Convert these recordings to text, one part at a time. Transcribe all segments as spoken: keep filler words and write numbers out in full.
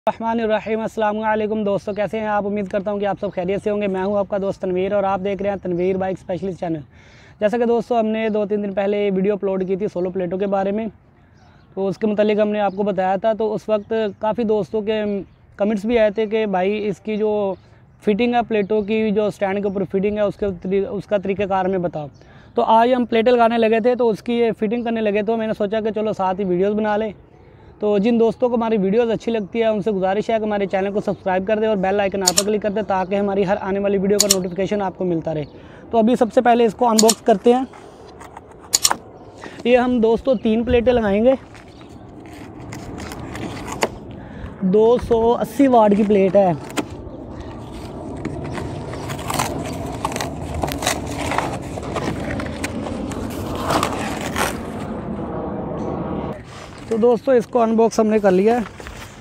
रहमानिर्रहीम। अस्सलाम वालेकुम दोस्तों, कैसे हैं आप? उम्मीद करता हूं कि आप सब खैरियत से होंगे। मैं हूं आपका दोस्त तनवीर और आप देख रहे हैं तनवीर बाइक स्पेशलिस्ट चैनल। जैसा कि दोस्तों हमने दो तीन दिन पहले वीडियो अपलोड की थी सोलो प्लेटों के बारे में, तो उसके मुतालिक हमने आपको बताया था। तो उस वक्त काफ़ी दोस्तों के कमेंट्स भी आए थे कि भाई इसकी जो फिटिंग है प्लेटों की, जो स्टैंड के ऊपर फिटिंग है उसके उसका तरीक़ाकार में बताओ। तो आज हम प्लेटें लगाने लगे थे, तो उसकी ये फिटिंग करने लगे, तो मैंने सोचा कि चलो साथ ही वीडियोज़ बना लें। तो जिन दोस्तों को हमारी वीडियोस अच्छी लगती है उनसे गुजारिश है कि हमारे चैनल को सब्सक्राइब कर दें और बेल आइकन आप पर क्लिक कर दें, ताकि हमारी हर आने वाली वीडियो का नोटिफिकेशन आपको मिलता रहे। तो अभी सबसे पहले इसको अनबॉक्स करते हैं। ये हम दोस्तों तीन प्लेटें लगाएंगे। दो सौ अस्सी वाट की प्लेट है। तो दोस्तों इसको अनबॉक्स हमने कर लिया है।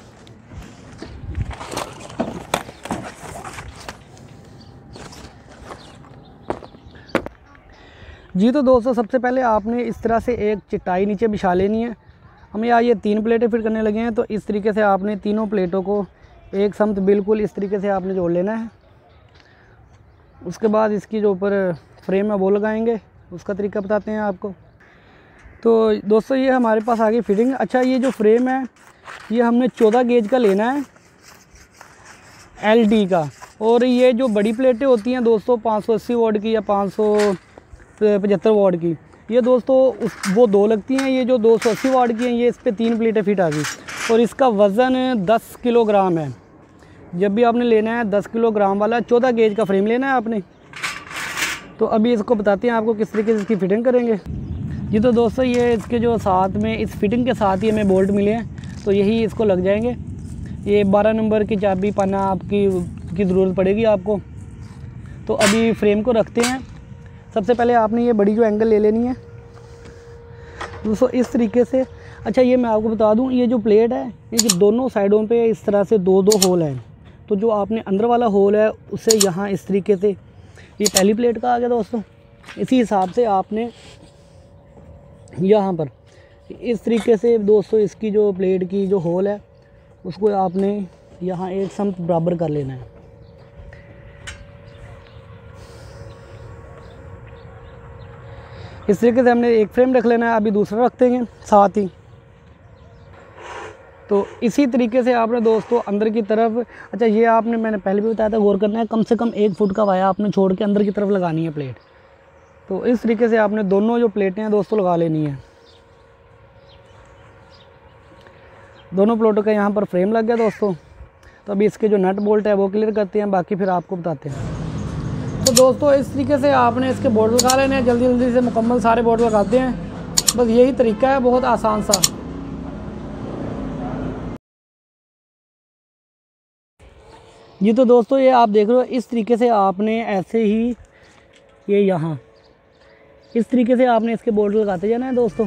जी तो दोस्तों सबसे पहले आपने इस तरह से एक चटाई नीचे बिछा लेनी है। हम यहाँ ये तीन प्लेटें फिट करने लगे हैं, तो इस तरीके से आपने तीनों प्लेटों को एक समत बिल्कुल इस तरीके से आपने जोड़ लेना है। उसके बाद इसकी जो ऊपर फ्रेम है वो लगाएंगे, उसका तरीका बताते हैं आपको। तो दोस्तों ये हमारे पास आ गई फिटिंग। अच्छा, ये जो फ्रेम है ये हमने चौदह गेज का लेना है, एल डी का। और ये जो बड़ी प्लेटें होती हैं दोस्तों पाँच सौ अस्सी वाट की या पाँच सौ पचहत्तर वाट की, ये दोस्तों उस वो दो लगती हैं। ये जो दो सौ अस्सी वाट की हैं ये इस पर तीन प्लेटें फिट आ गई, और इसका वज़न दस किलोग्राम है। जब भी आपने लेना है दस किलोग्राम वाला चौदह गेज का फ्रेम लेना है आपने। तो अभी इसको बताते हैं आपको किस तरीके से इसकी फ़िटिंग करेंगे। जी तो दोस्तों ये इसके जो साथ में इस फिटिंग के साथ ही हमें बोल्ट मिले हैं, तो यही इसको लग जाएंगे। ये बारह नंबर की चाबी पाना आपकी की ज़रूरत पड़ेगी आपको। तो अभी फ्रेम को रखते हैं। सबसे पहले आपने ये बड़ी जो एंगल ले लेनी है दोस्तों इस तरीके से। अच्छा, ये मैं आपको बता दूं, ये जो प्लेट है ये दोनों साइडों पे इस तरह से दो दो होल हैं। तो जो आपने अंदर वाला होल है उसे यहाँ इस तरीके से, ये पहली प्लेट का आ गया दोस्तों। इसी हिसाब से आपने यहाँ पर इस तरीके से दोस्तों इसकी जो प्लेट की जो होल है उसको आपने यहाँ एक समत बराबर कर लेना है। इस तरीके से हमने एक फ्रेम रख लेना है। अभी दूसरा रखते हैं साथ ही। तो इसी तरीके से आपने दोस्तों अंदर की तरफ, अच्छा ये आपने मैंने पहले भी बताया था, गौर करना है, कम से कम एक फुट का वाया आपने छोड़ के अंदर की तरफ लगानी है प्लेट। तो इस तरीके से आपने दोनों जो प्लेटें हैं दोस्तों लगा लेनी है। दोनों प्लेटों का यहाँ पर फ्रेम लग गया दोस्तों। तो अभी इसके जो नट बोल्ट है वो क्लियर करते हैं, बाकी फिर आपको बताते हैं। तो दोस्तों इस तरीके से आपने इसके बोल्ट लगा लेने हैं। जल्दी जल्दी से मुकम्मल सारे बोल्ट लगाते हैं, बस यही तरीका है, बहुत आसान सा। जी तो दोस्तों ये आप देख रहे हो, इस तरीके से आपने ऐसे ही ये यहाँ इस तरीके से आपने इसके बोल्ट लगाते जाना है दोस्तों।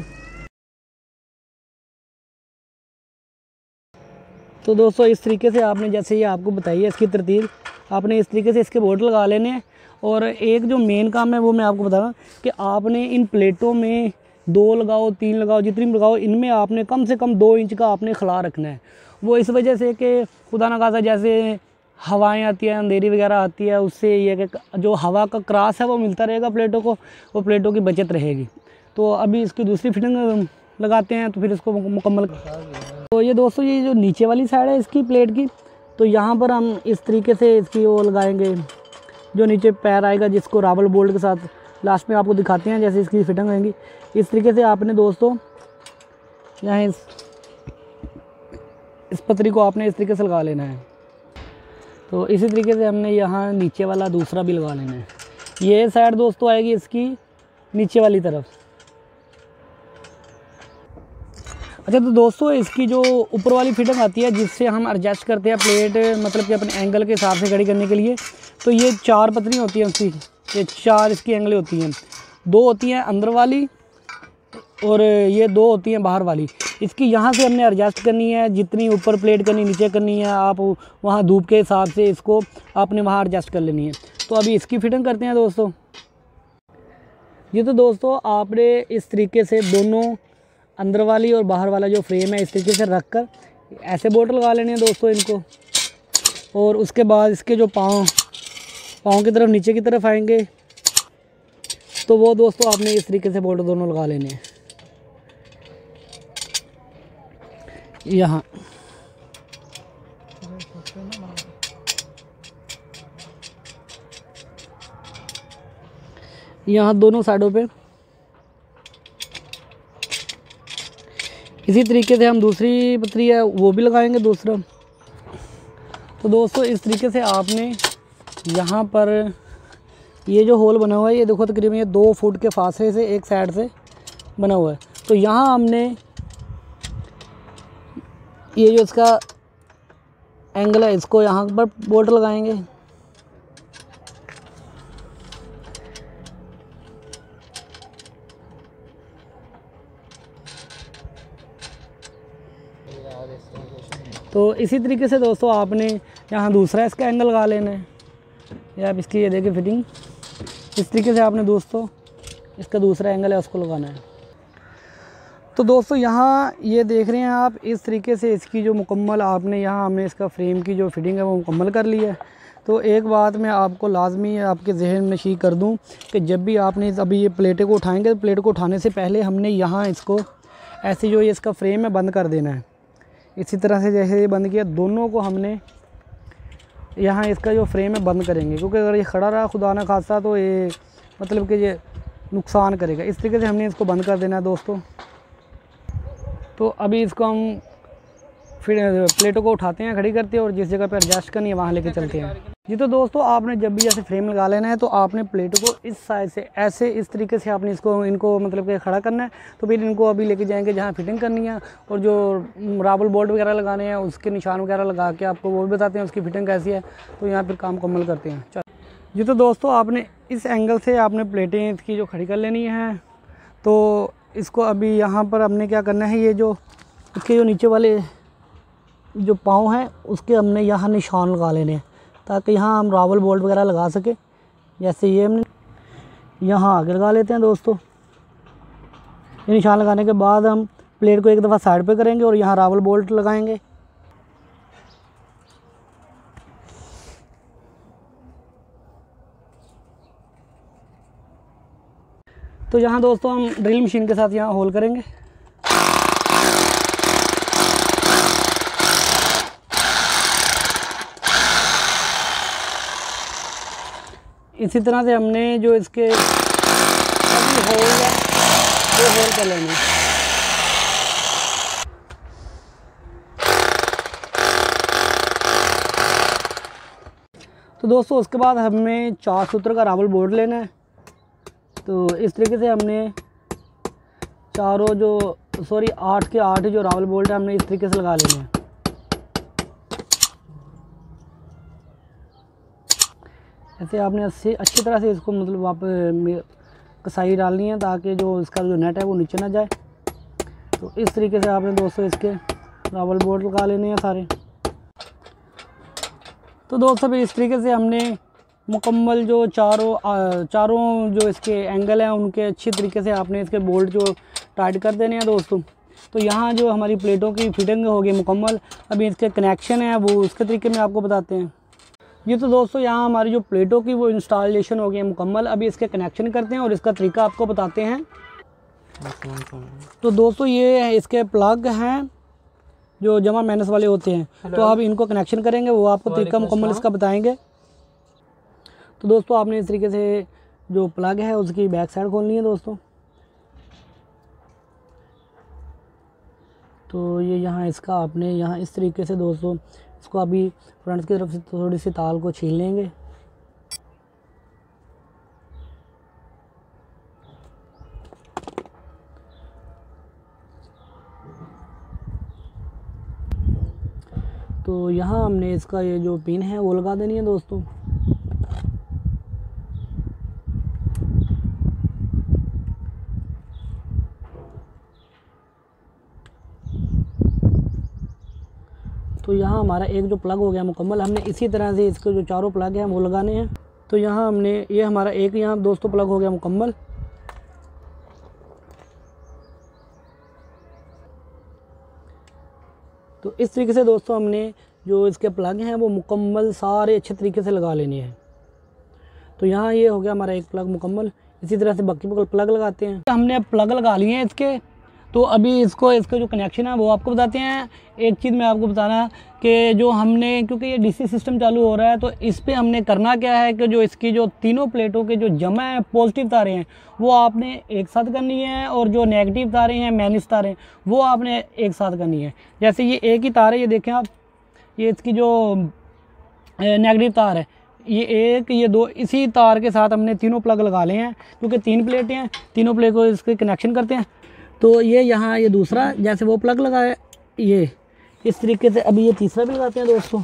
तो दोस्तों इस तरीके से आपने, जैसे ये आपको बताइए इसकी तरतीब, आपने इस तरीके से इसके बोल्ट लगा लेने हैं। और एक जो मेन काम है वो मैं आपको बता रहा हूँ कि आपने इन प्लेटों में दो लगाओ तीन लगाओ जितनी भी लगाओ, इनमें आपने कम से कम दो इंच का आपने खला रखना है। वो इस वजह से कि खुदा ना खासा जैसे हवाएं आती हैं, अंधेरी वगैरह आती है, उससे ये कि जो हवा का क्रॉस है वो मिलता रहेगा प्लेटों को, वो प्लेटों की बचत रहेगी। तो अभी इसकी दूसरी फिटिंग लगाते हैं, तो फिर इसको मुकम्मल। तो ये दोस्तों ये जो नीचे वाली साइड है इसकी प्लेट की, तो यहाँ पर हम इस तरीके से इसकी वो लगाएंगे, जो नीचे पैर आएगा जिसको रावल बोल्ट के साथ लास्ट में आपको दिखाते हैं जैसे इसकी फिटिंग होगी। इस तरीके से आपने दोस्तों यहाँ इस इस पतरी को आपने इस तरीके से लगा लेना है। तो इसी तरीके से हमने यहाँ नीचे वाला दूसरा भी लगा लेना है। ये साइड दोस्तों आएगी इसकी नीचे वाली तरफ। अच्छा तो दोस्तों इसकी जो ऊपर वाली फिटिंग आती है जिससे हम एडजस्ट करते हैं प्लेट, मतलब कि अपने एंगल के हिसाब से खड़ी करने के लिए, तो ये चार पतरी होती हैं उसकी, ये चार इसकी एंगलें होती हैं। दो होती हैं अंदर वाली और ये दो होती हैं बाहर वाली। इसकी यहाँ से हमने एडजस्ट करनी है, जितनी ऊपर प्लेट करनी नीचे करनी है, आप वहाँ धूप के हिसाब से इसको आपने वहाँ एडजस्ट कर लेनी है। तो अभी इसकी फिटिंग करते हैं दोस्तों। ये तो दोस्तों आपने इस तरीके से दोनों अंदर वाली और बाहर वाला जो फ्रेम है इस तरीके से रख कर ऐसे बोल्ट लगा लेने हैं दोस्तों इनको। और उसके बाद इसके जो पाँव पाँव की तरफ नीचे की तरफ आएंगे तो वो दोस्तों आपने इस तरीके से बोल्ट दोनों लगा लेने हैं। यहाँ यहाँ दोनों साइडों पे इसी तरीके से हम दूसरी पतरी है वो भी लगाएंगे दूसरा। तो दोस्तों इस तरीके से आपने यहाँ पर ये जो होल बना हुआ है, ये देखो तकरीबन ये दो फुट के फासले से एक साइड से बना हुआ है। तो यहाँ हमने ये जो इसका एंगल है इसको यहाँ पर बोल्ट लगाएंगे। तो इसी तरीके से दोस्तों आपने यहाँ दूसरा इसका एंगल लगा लेना है। या आप इसकी ये देखिए फिटिंग इस तरीके से आपने दोस्तों इसका दूसरा एंगल है उसको लगाना है। तो दोस्तों यहाँ ये देख रहे हैं आप, इस तरीके से इसकी जो मुकम्मल आपने यहाँ हमने इसका फ्रेम की जो फिटिंग है वो मुकम्मल कर ली है। तो एक बात मैं आपको लाजमी आपके जहन में नशीं कर दूँ कि जब भी आपने अभी ये प्लेटें को उठाएँगे तो प्लेट को उठाने से पहले हमने यहाँ इसको ऐसे जो ये इसका फ्रेम है बंद कर देना है। इसी तरह से जैसे ये बंद किया दोनों को हमने यहाँ इसका जो फ्रेम है बंद करेंगे, क्योंकि अगर ये खड़ा रहा खुदा ना खास्ता तो ये मतलब कि ये नुकसान करेगा। इस तरीके से हमने इसको बंद कर देना है दोस्तों। तो अभी इसको हम फिर प्लेटों को उठाते हैं, खड़ी करते हैं और जिस जगह पर एडजस्ट करनी है वहाँ लेके चलते हैं जी। तो दोस्तों आपने जब भी ऐसे फ्रेम लगा लेना है तो आपने प्लेटों को इस साइड से ऐसे इस तरीके से आपने इसको इनको मतलब कि खड़ा करना है। तो फिर इनको अभी लेके जाएंगे जहाँ फिटिंग करनी है और जो रावल बोल्ट वगैरह लगाने हैं उसके निशान वगैरह लगा के आपको वो भी बताते हैं उसकी फिटिंग कैसी है। तो यहाँ फिर काम मुकम्मल करते हैं चलो जी। तो दोस्तों आपने इस एंगल से आपने प्लेटें इसकी जो खड़ी कर लेनी है। तो इसको अभी यहाँ पर हमने क्या करना है, ये जो इसके जो नीचे वाले जो पाँव हैं उसके हमने यहाँ निशान लगा लेने हैं ताकि यहाँ हम रावल बोल्ट वगैरह लगा सके। जैसे ये हमने यहाँ आगे लगा लेते हैं दोस्तों। ये निशान लगाने के बाद हम प्लेट को एक दफ़ा साइड पे करेंगे और यहाँ रावल बोल्ट लगाएंगे। तो यहाँ दोस्तों हम ड्रिल मशीन के साथ यहाँ होल करेंगे। इसी तरह से हमने जो इसके अभी होल है वो होल कर लेंगे। तो दोस्तों उसके बाद हमें चार सूत्र का रावल बोल्ट लेना है। तो इस तरीके से हमने चारों जो सॉरी आठ के आठ जो रावल बोल्ट है हमने इस तरीके से लगा लेने हैं। ऐसे आपने अच्छी अच्छी तरह से इसको मतलब वापस कसाई डालनी है ताकि जो इसका जो नेट है वो नीचे ना जाए। तो इस तरीके से आपने दोस्तों इसके रावल बोल्ट लगा लेने हैं सारे। तो दोस्तों फिर इस तरीके से हमने मुकम्मल जो चारों चारों जो इसके एंगल हैं उनके अच्छी तरीके से आपने इसके बोल्ट जो टाइट कर देने हैं दोस्तों। तो यहाँ जो हमारी प्लेटों की फिटिंग होगी मुकम्मल। अभी इसके कनेक्शन है वो उसके तरीके में आपको बताते हैं जी। तो दोस्तों यहाँ हमारी जो प्लेटों की वो इंस्टॉलेशन हो गई है मुकम्मल। अभी इसके कनेक्शन करते हैं और इसका तरीका आपको बताते हैं। तो दोस्तों ये इसके प्लग हैं जो जमा माइनस वाले होते हैं। तो आप इनको कनेक्शन करेंगे वो आपको तरीका मुकम्मल इसका बताएंगे। तो दोस्तों आपने इस तरीके से जो प्लग है उसकी बैक साइड खोलनी है दोस्तों। तो ये यहाँ इसका आपने यहाँ इस तरीके से दोस्तों इसको अभी फ्रंट की तरफ से थोड़ी सी ताल को छील लेंगे। तो यहाँ हमने इसका ये जो पिन है वो लगा देनी है दोस्तों। तो यहाँ हमारा एक जो प्लग हो गया मुकम्मल। हमने इसी तरह से इसके जो चारों प्लग हैं वो लगाने हैं। तो यहाँ हमने ये हमारा एक यहाँ दोस्तों प्लग हो गया मुकम्मल। तो इस तरीके से दोस्तों हमने जो इसके प्लग हैं वो मुकम्मल सारे अच्छे तरीके से लगा लेने हैं। तो यहाँ ये हो गया हमारा एक प्लग मुकम्मल। इसी तरह से बाकी प्लग लगाते हैं। हमने अब प्लग लगा लिए हैं इसके, तो अभी इसको इसका जो कनेक्शन है वो आपको बताते हैं। एक चीज़ मैं आपको बताना कि जो हमने, क्योंकि ये डीसी सिस्टम चालू हो रहा है, तो इस पे हमने करना क्या है कि जो इसकी जो तीनों प्लेटों के जो जमा है पॉजिटिव तारें हैं वो आपने एक साथ करनी है, और जो नेगेटिव तारें हैं माइनस तारें वो आपने एक साथ करनी है। जैसे ये एक ही तार है, ये देखें आप, ये इसकी जो नेगेटिव तार है, ये एक, ये दो, इसी तार के साथ हमने तीनों प्लग लगा लिए हैं, क्योंकि तीन प्लेटें हैं, तीनों प्लेट को इसके कनेक्शन करते हैं। तो ये यहाँ ये दूसरा जैसे वो प्लग लगाए, ये इस तरीके से अभी ये तीसरा भी लगाते हैं दोस्तों।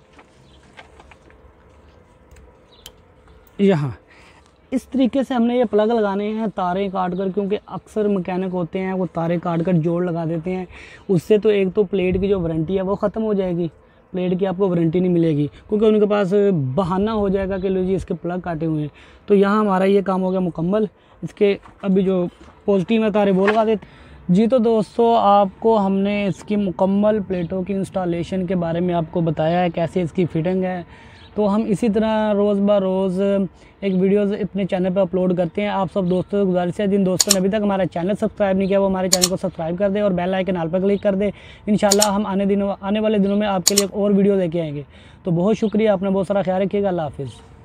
यहाँ इस तरीके से हमने ये प्लग लगाने हैं तारें काट कर, क्योंकि अक्सर मैकेनिक होते हैं वो तारें काट कर जोड़ लगा देते हैं। उससे तो एक तो प्लेट की जो वारंटी है वो ख़त्म हो जाएगी, प्लेट की आपको वारंटी नहीं मिलेगी, क्योंकि उनके पास बहाना हो जाएगा कि लो जी इसके प्लग काटे हुए हैं। तो यहाँ हमारा ये काम हो गया मुकम्मल। इसके अभी जो पॉजिटिव है तारे वो लगा देते जी। तो दोस्तों आपको हमने इसकी मुकम्मल प्लेटों की इंस्टॉलेशन के बारे में आपको बताया है, कैसे इसकी फिटिंग है। तो हम इसी तरह रोज़ ब रोज़ एक वीडियोज़ अपने चैनल पर अपलोड करते हैं। आप सब दोस्तों से गुजारिश है, जिन दोस्तों ने अभी तक हमारा चैनल सब्सक्राइब नहीं किया वो हमारे चैनल को सब्सक्राइब कर दे और बेल आइकन ऑल पर क्लिक कर दे। इंशाल्लाह हम आने दिनों आने वाले दिनों में आपके लिए और वीडियो लेके आएंगे। तो बहुत शुक्रिया, अपना बहुत सारा ख्याल रखिएगा। अल्लाह हाफिज़।